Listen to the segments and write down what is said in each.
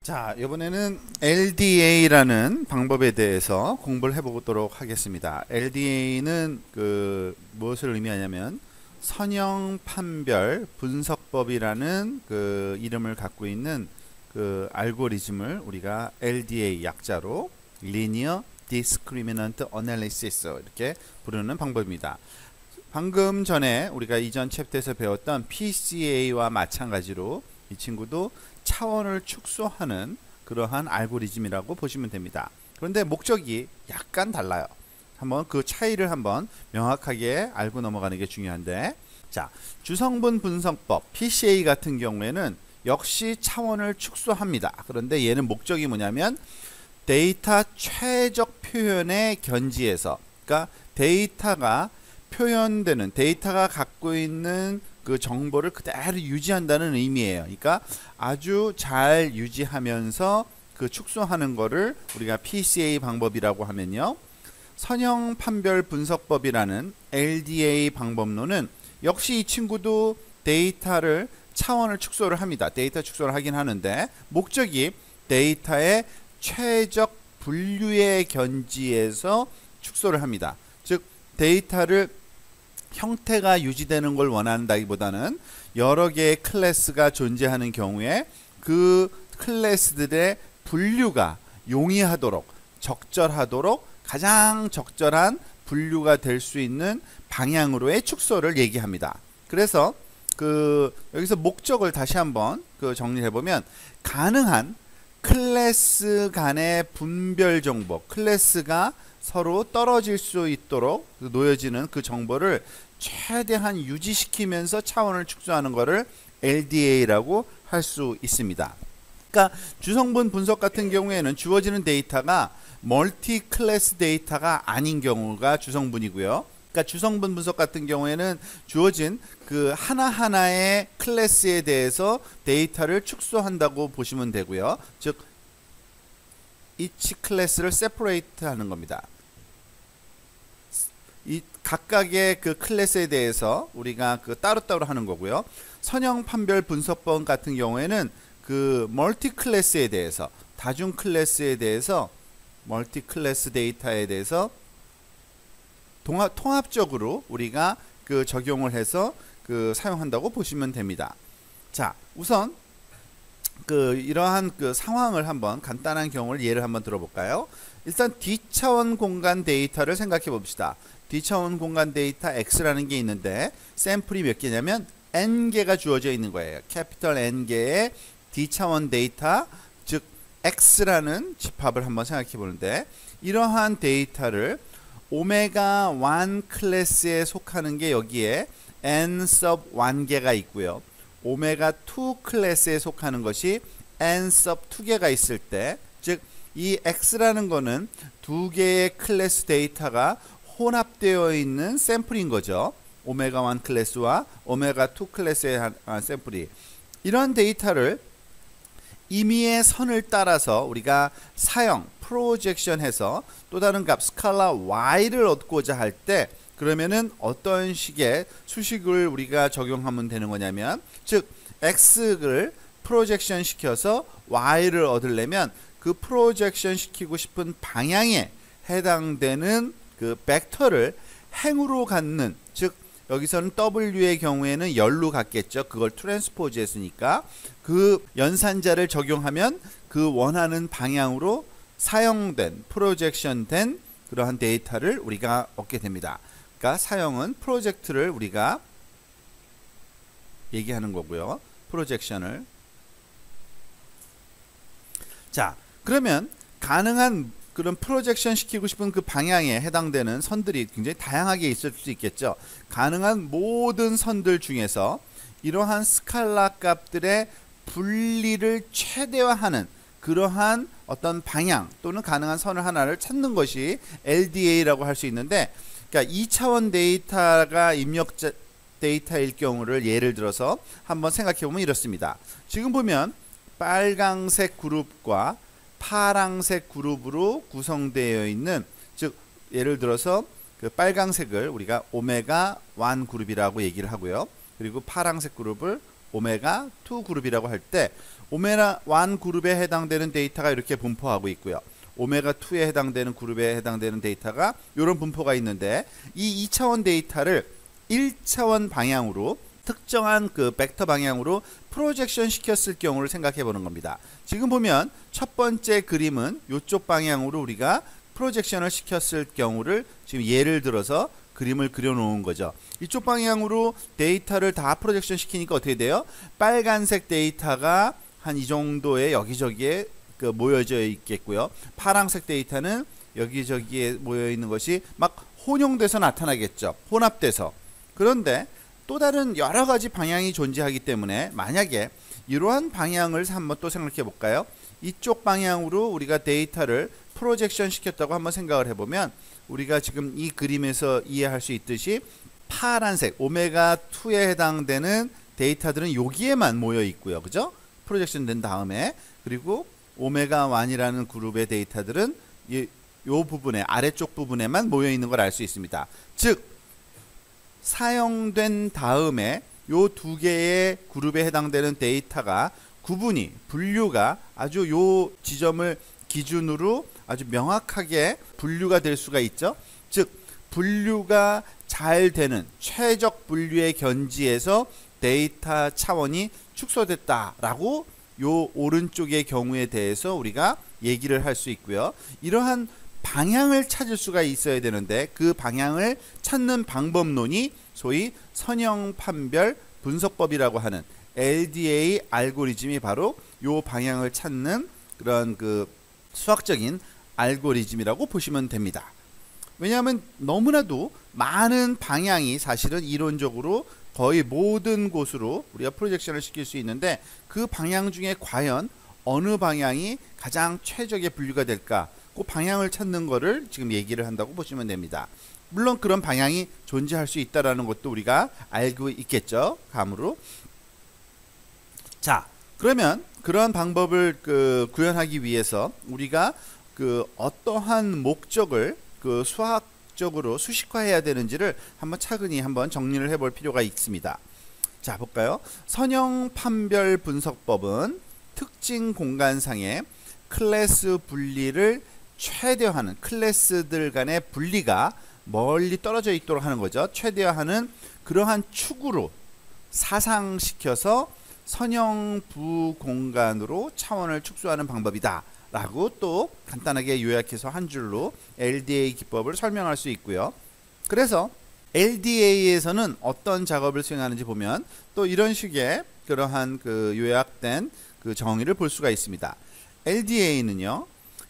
자, 이번에는 LDA라는 방법에 대해서 공부를 해보도록 하겠습니다. LDA는 무엇을 의미하냐면 선형 판별 분석법이라는 이름을 갖고 있는 알고리즘을 우리가 LDA 약자로 Linear Discriminant Analysis 이렇게 부르는 방법입니다. 방금 전에 우리가 이전 챕터에서 배웠던 PCA와 마찬가지로 이 친구도 차원을 축소하는 그러한 알고리즘이라고 보시면 됩니다. 그런데 목적이 약간 달라요. 한번 그 차이를 한번 명확하게 알고 넘어가는 게 중요한데, 자, 주성분 분석법 PCA 같은 경우에는 역시 차원을 축소합니다. 그런데 얘는 목적이 뭐냐면 데이터 최적 표현의 견지에서, 그러니까 데이터가 표현되는, 데이터가 갖고 있는 그 정보를 그대로 유지한다는 의미예요. 그러니까 아주 잘 유지하면서 축소하는 거를 우리가 PCA 방법이라고 하면요, 선형 판별 분석법이라는 LDA 방법론은 역시 이 친구도 데이터를 차원을 축소를 합니다. 데이터 축소를 하긴 하는데 목적이 데이터의 최적 분류의 견지에서 축소를 합니다. 즉 데이터를 형태가 유지되는 걸 원한다기보다는 여러 개의 클래스가 존재하는 경우에 그 클래스들의 분류가 용이하도록, 적절하도록 가장 적절한 분류가 될 수 있는 방향으로의 축소를 얘기합니다. 그래서 여기서 목적을 다시 한번 정리해 보면, 가능한 클래스 간의 분별 정보, 클래스가 서로 떨어질 수 있도록 놓여지는 그 정보를 최대한 유지시키면서 차원을 축소하는 것을 LDA라고 할 수 있습니다. 그러니까 주성분 분석 같은 경우에는 주어지는 데이터가 멀티 클래스 데이터가 아닌 경우가 주성분이고요. 그러니까 주성분 분석 같은 경우에는 주어진 하나하나의 클래스에 대해서 데이터를 축소한다고 보시면 되고요. 즉 each 클래스를 separate 하는 겁니다. 이 각각의 클래스에 대해서 우리가 따로따로 하는 거고요. 선형 판별 분석법 같은 경우에는 멀티 클래스에 대해서, 다중 클래스에 대해서, 멀티 클래스 데이터에 대해서 통합적으로 우리가 적용을 해서 사용한다고 보시면 됩니다. 자, 우선 이러한 상황을 한번, 간단한 경우를 예를 한번 들어볼까요? 일단 D차원 공간 데이터를 생각해 봅시다. D차원 공간 데이터 X라는 게 있는데 샘플이 몇 개냐면 N개가 주어져 있는 거예요. 캐피털 N개의 D차원 데이터, 즉 X라는 집합을 한번 생각해 보는데, 이러한 데이터를 오메가 1 클래스에 속하는 게 여기에 N sub 1개가 있고요. 오메가 2 클래스에 속하는 것이 N sub 2개가 있을 때, 즉 이 X라는 거는 두 개의 클래스 데이터가 혼합되어 있는 샘플인 거죠. 오메가 1 클래스와 오메가 2 클래스의 샘플이. 이런 데이터를 임의의 선을 따라서 우리가 사형, 프로젝션 해서 또 다른 값 스칼라 y를 얻고자 할 때, 그러면은 어떤 식의 수식을 우리가 적용하면 되는 거냐면, 즉 x를 프로젝션 시켜서 y를 얻으려면 그 프로젝션 시키고 싶은 방향에 해당되는 벡터를 행으로 갖는, 즉 여기서는 w의 경우에는 열로 갖겠죠. 그걸 트랜스포즈 했으니까 그 연산자를 적용하면 원하는 방향으로 사용된, 프로젝션된 그러한 데이터를 우리가 얻게 됩니다. 그러니까 사용은 프로젝트를 우리가 얘기하는 거고요. 프로젝션을. 자, 그러면 가능한 그런 프로젝션 시키고 싶은 방향에 해당되는 선들이 굉장히 다양하게 있을 수 있겠죠. 가능한 모든 선들 중에서 이러한 스칼라 값들의 분리를 최대화하는 그러한 어떤 방향 또는 가능한 선을 하나를 찾는 것이 LDA라고 할 수 있는데, 그러니까 2차원 데이터가 입력 데이터일 경우를 예를 들어서 한번 생각해 보면 이렇습니다. 지금 보면 빨강색 그룹과 파랑색 그룹으로 구성되어 있는, 즉 예를 들어서 빨강색을 우리가 오메가 1 그룹이라고 얘기를 하고요. 그리고 파랑색 그룹을 오메가 2 그룹이라고 할 때 오메가 1 그룹에 해당되는 데이터가 이렇게 분포하고 있고요. 오메가 2에 해당되는 그룹에 해당되는 데이터가 이런 분포가 있는데, 이 2차원 데이터를 1차원 방향으로 특정한 그 벡터 방향으로 프로젝션 시켰을 경우를 생각해 보는 겁니다. 지금 보면 첫 번째 그림은 이쪽 방향으로 우리가 프로젝션을 시켰을 경우를 지금 예를 들어서 그림을 그려 놓은 거죠. 이쪽 방향으로 데이터를 다 프로젝션 시키니까 어떻게 돼요? 빨간색 데이터가 한 이 정도의 여기저기에 그 모여져 있겠고요. 파란색 데이터는 여기저기에 모여 있는 것이 막 혼용돼서 나타나겠죠. 혼합돼서. 그런데 또 다른 여러 가지 방향이 존재하기 때문에 만약에 이러한 방향을 한번 또 생각해 볼까요? 이쪽 방향으로 우리가 데이터를 프로젝션 시켰다고 한번 생각을 해보면, 우리가 지금 이 그림에서 이해할 수 있듯이 파란색 오메가 2에 해당되는 데이터들은 여기에만 모여 있고요. 그죠? 프로젝션 된 다음에, 그리고 오메가 1이라는 그룹의 데이터들은 이 부분에, 아래쪽 부분에만 모여 있는 걸 알 수 있습니다. 즉 사용된 다음에 요 두 개의 그룹에 해당되는 데이터가 구분이, 분류가 아주 요 지점을 기준으로 아주 명확하게 분류가 될 수가 있죠. 즉 분류가 잘 되는 최적 분류의 견지에서 데이터 차원이 축소됐다라고 요 오른쪽의 경우에 대해서 우리가 얘기를 할 수 있고요. 이러한 방향을 찾을 수가 있어야 되는데, 그 방향을 찾는 방법론이 소위 선형 판별 분석법이라고 하는 LDA 알고리즘이 바로 요 방향을 찾는 그런 그 수학적인 알고리즘이라고 보시면 됩니다. 왜냐하면 너무나도 많은 방향이 사실은 이론적으로 거의 모든 곳으로 우리가 프로젝션을 시킬 수 있는데, 그 방향 중에 과연 어느 방향이 가장 최적의 분류가 될까, 그 방향을 찾는 거를 지금 얘기를 한다고 보시면 됩니다. 물론 그런 방향이 존재할 수 있다는 것도 우리가 알고 있겠죠, 감으로. 자, 그러면 그런 방법을 구현하기 위해서 우리가 어떠한 목적을 수학적으로 수식화해야 되는지를 한번 차근히 한번 정리를 해볼 필요가 있습니다. 자, 볼까요? 선형 판별 분석법은 특징 공간상의 클래스 분리를 최대화하는, 클래스들 간의 분리가 멀리 떨어져 있도록 하는 거죠. 최대화하는 그러한 축으로 사상시켜서 선형 부공간으로 차원을 축소하는 방법이다 라고 또 간단하게 요약해서 한 줄로 LDA 기법을 설명할 수 있고요. 그래서 LDA에서는 어떤 작업을 수행하는지 보면 또 이런 식의 그러한 요약된 정의를 볼 수가 있습니다. LDA는요,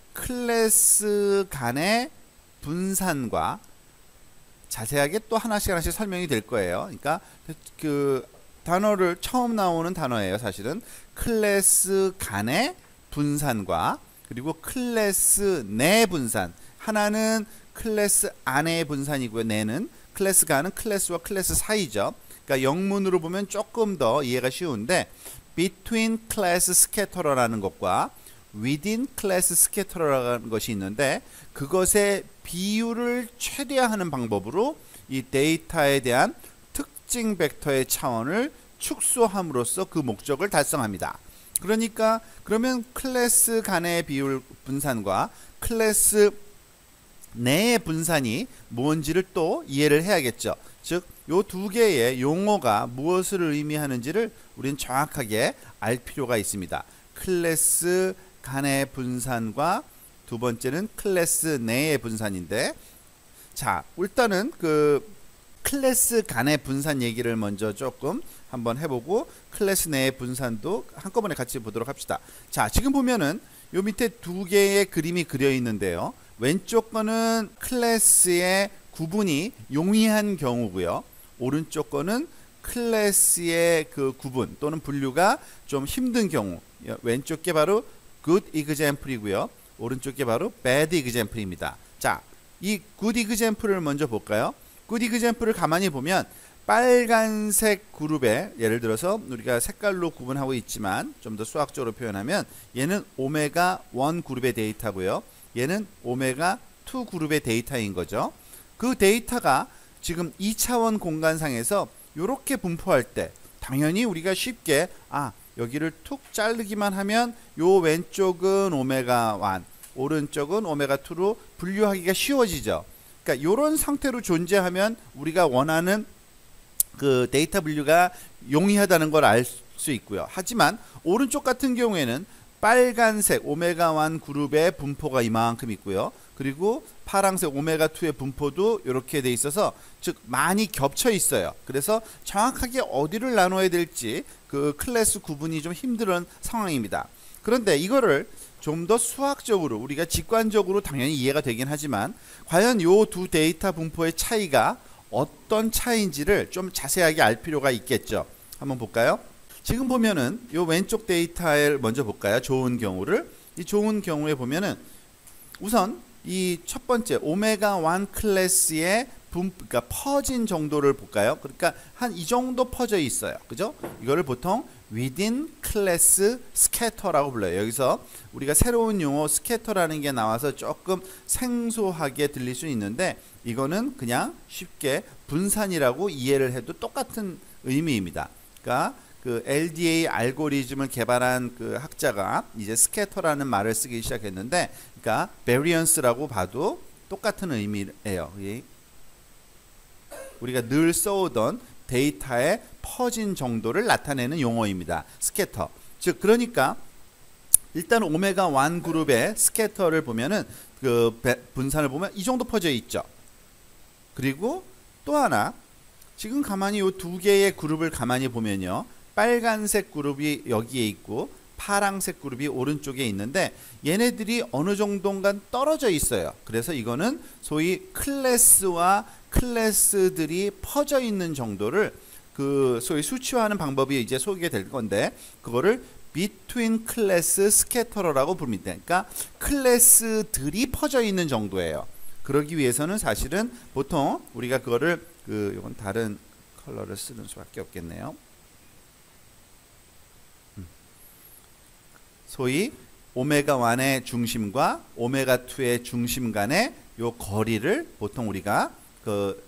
클래스 간의 분산과, 자세하게 또 하나씩 설명이 될 거예요. 그러니까 단어를 처음 나오는 단어예요. 사실은 클래스 간의 분산과, 그리고 클래스 내 분산. 하나는 클래스 안의 분산이고요. 내는 클래스 간은 클래스와 클래스 사이죠. 그러니까 영문으로 보면 조금 더 이해가 쉬운데, between class scatterer라는 것과 within class scatterer라는 것이 있는데, 그것의 비율을 최대화하는 방법으로 이 데이터에 대한 특징 벡터의 차원을 축소함으로써 그 목적을 달성합니다. 그러니까 그러면 클래스 간의 비율 분산과 클래스 내의 분산이 뭔지를 또 이해를 해야겠죠. 즉, 요 두 개의 용어가 무엇을 의미하는지를 우리는 정확하게 알 필요가 있습니다. 클래스 간의 분산과 두 번째는 클래스 내의 분산인데, 자, 일단은 클래스 간의 분산 얘기를 먼저 조금 한번 해보고 클래스 내의 분산도 한꺼번에 같이 보도록 합시다. 자, 지금 보면은 요 밑에 두 개의 그림이 그려 있는데요. 왼쪽 거는 클래스의 구분이 용이한 경우고요. 오른쪽 거는 클래스의 구분 또는 분류가 좀 힘든 경우. 왼쪽 게 바로 good example이고요. 오른쪽 게 바로 bad example입니다. 자, 이 good example을 먼저 볼까요? good example을 가만히 보면 빨간색 그룹에, 예를 들어서 우리가 색깔로 구분하고 있지만 좀 더 수학적으로 표현하면 얘는 오메가 1 그룹의 데이터고요. 얘는 오메가 2 그룹의 데이터인 거죠. 그 데이터가 지금 2차원 공간상에서 이렇게 분포할 때 당연히 우리가 쉽게 여기를 툭 자르기만 하면 요 왼쪽은 오메가 1, 오른쪽은 오메가 2로 분류하기가 쉬워지죠. 그러니까 이런 상태로 존재하면 우리가 원하는 그 데이터 분류가 용이하다는 걸 알 수 있고요. 하지만 오른쪽 같은 경우에는 빨간색 오메가 1 그룹의 분포가 이만큼 있고요. 그리고 파란색 오메가 2의 분포도 이렇게 돼 있어서 즉 많이 겹쳐 있어요. 그래서 정확하게 어디를 나눠야 될지 그 클래스 구분이 좀 힘든 상황입니다. 그런데 이거를 좀 더 수학적으로 우리가 직관적으로 당연히 이해가 되긴 하지만 과연 요 두 데이터 분포의 차이가 어떤 차이인지를 좀 자세하게 알 필요가 있겠죠. 한번 볼까요? 지금 보면은 요 왼쪽 데이터를 먼저 볼까요? 좋은 경우를. 이 좋은 경우에 보면은 우선 이 첫 번째 오메가 1 클래스의 그러니까 퍼진 정도를 볼까요? 그러니까 한 이 정도 퍼져 있어요. 그죠? 이거를 보통 within class scatter라고 불러요. 여기서 우리가 새로운 용어 scatter라는 게 나와서 조금 생소하게 들릴 수 있는데 이거는 그냥 쉽게 분산이라고 이해를 해도 똑같은 의미입니다. 그러니까 그 LDA 알고리즘을 개발한 그 학자가 이제 스캐터라는 말을 쓰기 시작했는데, 그러니까 variance라고 봐도 똑같은 의미예요. 우리가 늘 써오던 데이터의 퍼진 정도를 나타내는 용어입니다. 스캐터. 즉 그러니까 일단 오메가 1 그룹의 스캐터를 보면은 그 분산을 보면 이 정도 퍼져 있죠. 그리고 또 하나 지금 가만히 이 두 개의 그룹을 가만히 보면요. 빨간색 그룹이 여기에 있고 파란색 그룹이 오른쪽에 있는데 얘네들이 어느 정도인가 떨어져 있어요. 그래서 이거는 소위 클래스와 클래스들이 퍼져 있는 정도를 그 소위 수치화하는 방법이 이제 소개될 건데 그거를 between class scatter라고 부릅니다. 그러니까 클래스들이 퍼져 있는 정도예요. 그러기 위해서는 사실은 보통 우리가 그거를 이건 다른 컬러를 쓰는 수밖에 없겠네요. 소위 오메가 1의 중심과 오메가 2의 중심 간의 요 거리를 보통 우리가 그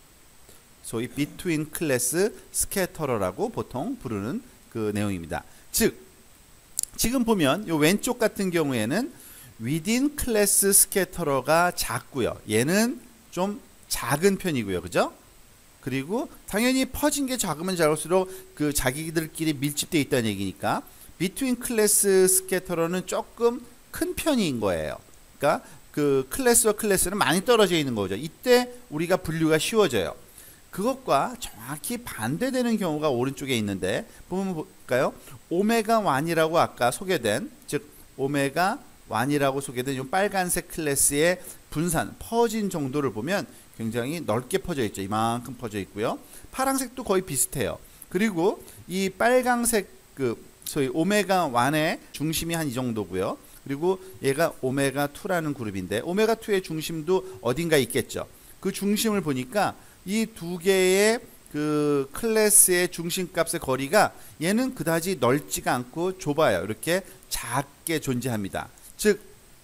소위 between class scatter라고 보통 부르는 그 내용입니다. 즉 지금 보면 요 왼쪽 같은 경우에는 within class scatter가 작고요. 얘는 좀 작은 편이고요. 그죠? 그리고 당연히 퍼진 게 작으면 작을수록 그 자기들끼리 밀집되어 있다는 얘기니까 between class scatter는 조금 큰 편인 거예요. 그러니까 그 클래스와 클래스는 많이 떨어져 있는 거죠. 이때 우리가 분류가 쉬워져요. 그것과 정확히 반대되는 경우가 오른쪽에 있는데 보면 볼까요? 오메가 1이라고 아까 소개된 즉 오메가 1이라고 소개된 이 빨간색 클래스의 분산, 퍼진 정도를 보면 굉장히 넓게 퍼져 있죠. 이만큼 퍼져 있고요. 파란색도 거의 비슷해요. 그리고 이 빨간색 소위 오메가 1의 중심이 한 이 정도고요. 그리고 얘가 오메가 2라는 그룹인데 오메가 2의 중심도 어딘가 있겠죠. 그 중심을 보니까 이 두 개의 그 클래스의 중심값의 거리가 얘는 그다지 넓지가 않고 좁아요. 이렇게 작게 존재합니다. 즉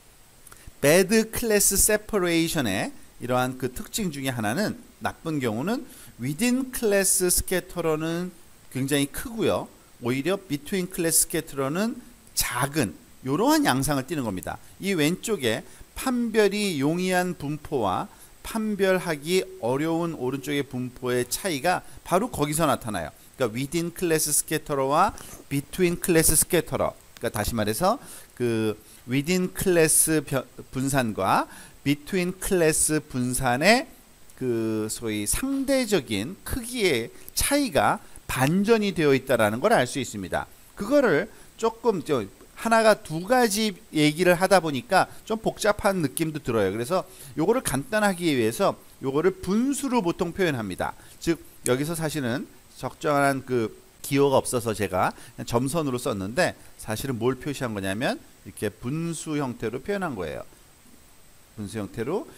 bad class separation의 이러한 그 특징 중에 하나는 나쁜 경우는 within class scatter는 굉장히 크고요. 오히려 between class scatter는 작은 이러한 양상을 띠는 겁니다. 이 왼쪽에 판별이 용이한 분포와 판별하기 어려운 오른쪽의 분포의 차이가 바로 거기서 나타나요. 그러니까 within class scatter와 between class scatter. 그러니까 다시 말해서 그 within class 분산과 between class 분산의 그 소위 상대적인 크기의 차이가 반전이 되어 있다라는 걸 알 수 있습니다. 그거를 조금 하나가 두 가지 얘기를 하다 보니까 좀 복잡한 느낌도 들어요. 그래서 요거를 간단하기 위해서 요거를 분수로 보통 표현합니다. 즉 여기서 사실은 적정한 그 기호가 없어서 제가 그냥 점선으로 썼는데 사실은 뭘 표시한 거냐면 이렇게 분수 형태로 표현한 거예요. 분수 형태로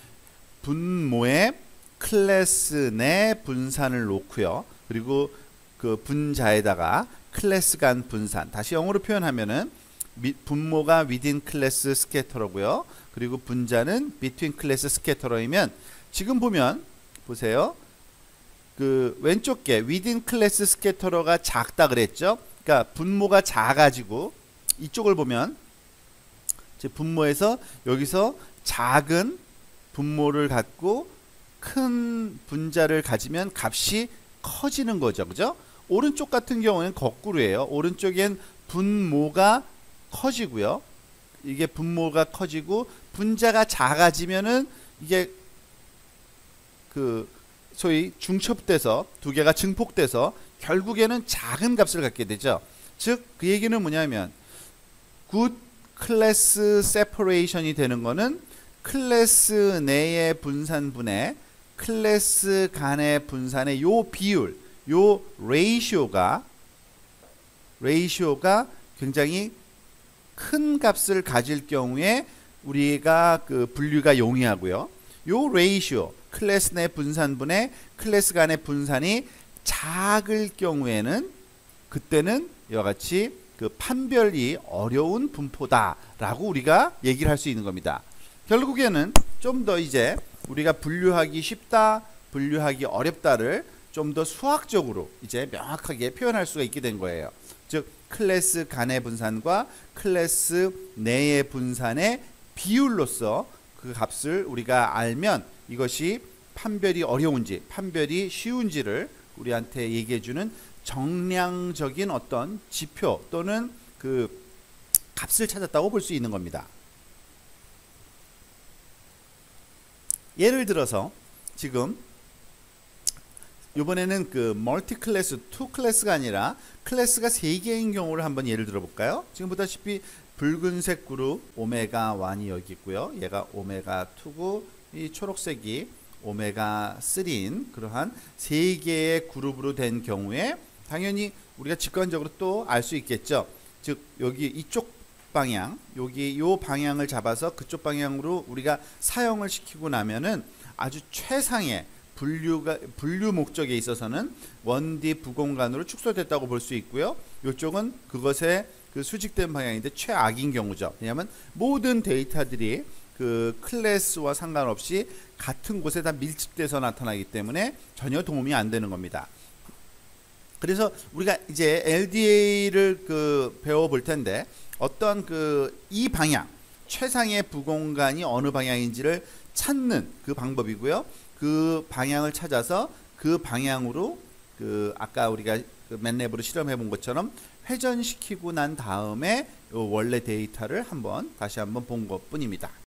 분모의 클래스 내 분산을 놓고요. 그리고 그 분자에다가 클래스 간 분산. 다시 영어로 표현하면은 분모가 within class scatter고요. 그리고 분자는 between class scatter이면 지금 보면 보세요. 그 왼쪽 게 within class scatter가 작다 그랬죠. 그러니까 분모가 작아지고 이쪽을 보면 제 분모에서 여기서 작은 분모를 갖고 큰 분자를 가지면 값이 커지는 거죠. 그죠? 오른쪽 같은 경우는 거꾸로예요. 오른쪽엔 분모가 커지고요. 이게 분모가 커지고 분자가 작아지면은 이게 그 소위 중첩돼서 두 개가 증폭돼서 결국에는 작은 값을 갖게 되죠. 즉 그 얘기는 뭐냐면 good class separation이 되는 거는 클래스 내의 분산분의 클래스 간의 분산의 요 비율, 요 레이시오가 굉장히 큰 값을 가질 경우에 우리가 그 분류가 용이하고요. 요 레이시오, 클래스 내 분산분의 클래스 간의 분산이 작을 경우에는 그때는 이와 같이 그 판별이 어려운 분포다라고 우리가 얘기를 할 수 있는 겁니다. 결국에는 좀 더 이제 우리가 분류하기 쉽다, 분류하기 어렵다를 좀 더 수학적으로 이제 명확하게 표현할 수가 있게 된 거예요. 즉 클래스 간의 분산과 클래스 내의 분산의 비율로서 그 값을 우리가 알면 이것이 판별이 어려운지 판별이 쉬운지를 우리한테 얘기해주는 정량적인 어떤 지표 또는 그 값을 찾았다고 볼 수 있는 겁니다. 예를 들어서 지금 이번에는 그 멀티 클래스, 투 클래스가 아니라 클래스가 3개인 경우를 한번 예를 들어 볼까요? 지금 보다시피 붉은색 그룹 오메가 1이 여기 있고요. 얘가 오메가 2고 이 초록색이 오메가 3인 그러한 3개의 그룹으로 된 경우에 당연히 우리가 직관적으로 또 알 수 있겠죠. 즉 여기 이쪽 방향, 여기 요 방향을 잡아서 그쪽 방향으로 우리가 사용을 시키고 나면은 아주 최상의 분류 목적에 있어서는 원디 부공간으로 축소됐다고 볼 수 있고요. 이쪽은 그것의 그 수직된 방향인데 최악인 경우죠. 왜냐하면 모든 데이터들이 그 클래스와 상관없이 같은 곳에 다 밀집돼서 나타나기 때문에 전혀 도움이 안 되는 겁니다. 그래서 우리가 이제 LDA를 그 배워볼 텐데 어떤 그 이 방향 최상의 부공간이 어느 방향인지를 찾는 그 방법이고요. 그 방향을 찾아서 그 방향으로 그 아까 우리가 그 맨랩으로 실험해 본 것처럼 회전시키고 난 다음에 원래 데이터를 다시 한번 본 것뿐입니다.